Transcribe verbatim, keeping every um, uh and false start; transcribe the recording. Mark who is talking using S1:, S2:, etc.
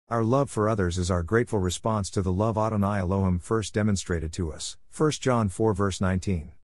S1: Our love for others is our grateful response to the love ADONAI ELOHIM first demonstrated to us. First John four verse nineteen.